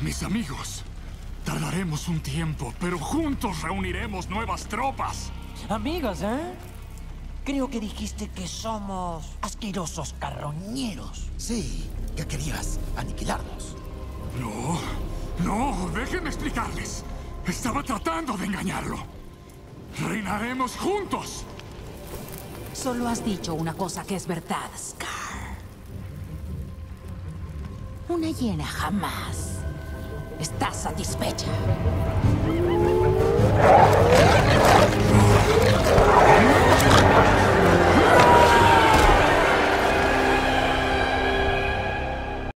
Mis amigos, tardaremos un tiempo, pero juntos reuniremos nuevas tropas. Amigos, ¿eh? Creo que dijiste que somos asquerosos carroñeros. Sí, que querías aniquilarnos. No, no, déjenme explicarles. Estaba tratando de engañarlo. Reinaremos juntos. Solo has dicho una cosa que es verdad, Scar. Una hiena jamás está satisfecha.